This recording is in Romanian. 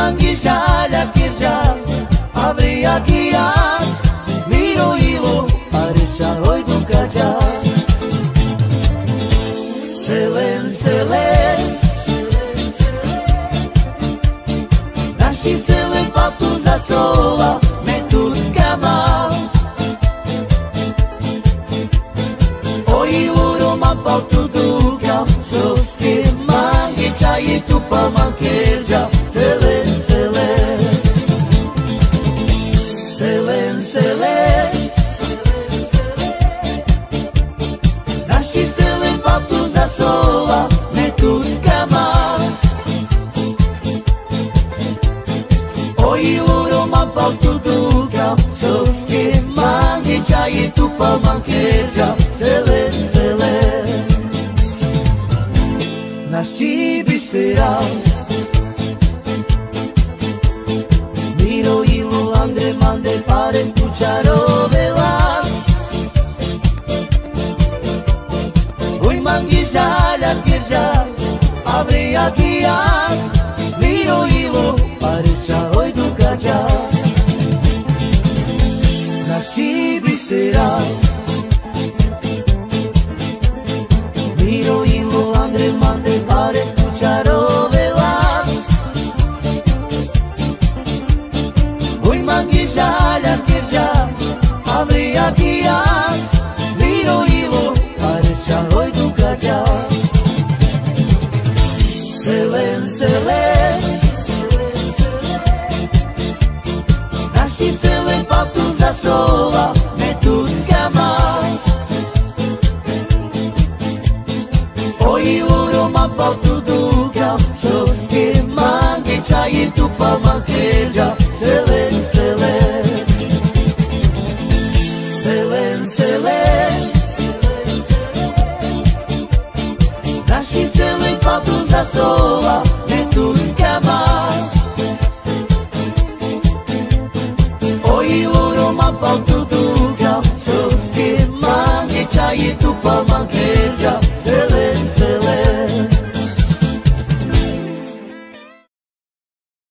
mangijalha kirja abria kias miro ilo arisha oi do kaja selen selen nashi selen fatu za sola me tut kamal oi luro ma pautu duka soske mangi chai tu pa mankerja selen selen selen selen nashi selen fatu za sola me tut kamal oi luro ma pautu duka soske mangi chai tu pa mankerja selen selen nashi bisteral miro ilo andre mande pare escuchar o velas oi mangijalha kirja abre akias miro ilo pare oi do kaja